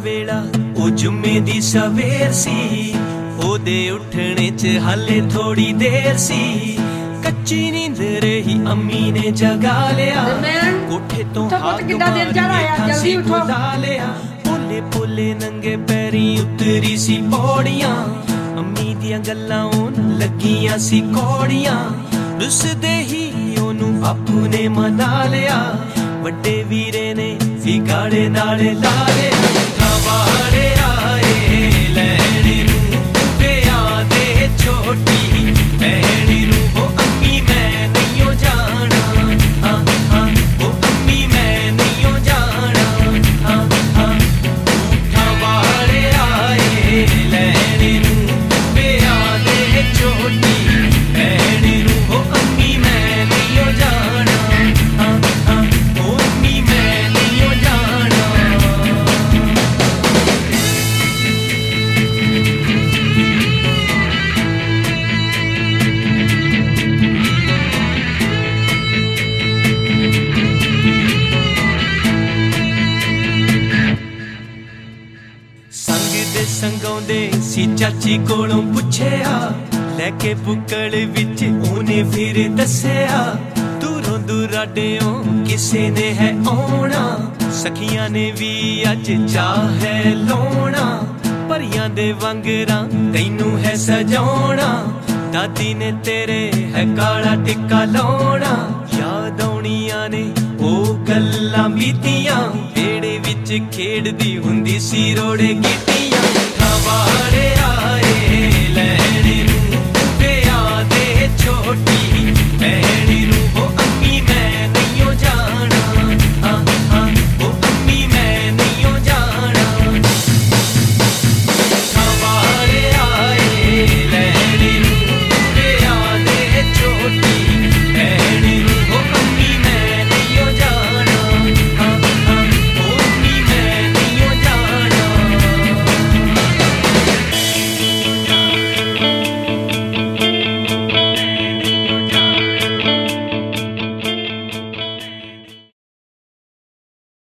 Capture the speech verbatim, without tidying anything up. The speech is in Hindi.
वेला ओ जुम्मे दी सवेर सी, ओदे उठने च हाले थोड़ी देर सी। कच्ची नींद रही अम्मी ने जगा लिया, कोठे तो हाथ मार सी खुदा लिया। पोले पोले नंगे पैरी उतरी सी पौड़ियां, अम्मी दियां गल्लां लगियां सी कौड़ियां। रुसदे ही ओनू बापू ने मना लिया, वड्डे वीरे ने फिगाड़े नाले ला लिया। हवाड़े आए लैणे नू ब्याह दे छोटी भैणी नू, ओ अम्मी मैं नहीं जाना, हाँ हाँ ओ अम्मी मैं नहीं जाना, हाँ हाँ। हवाड़े आए लैणे नू ब्याह दे छोटी भैणी नू, ओ अम्मी मैं नहीं जाना, हाँ हाँ ओ अम्मी मैं नहीं जाना। संग दे संगौंदे सी चाची कोलों पुछया, लैके बुक्कड़ विच ऊने फिर दस्या। दूरों दुराडेओं किसे ने है आउणा, सखियां ने भी अज चाह है लौणा। परियां दे वांगरां तैनू है सजाउणा, दादी ने तेरे है काला टिक्का लाउणा। याद आउणियां ने ओ गल्लां बीतियां, वेड़े विच खेड़दी हुंदी सी रोड़े गीतियां। हवाड़े आए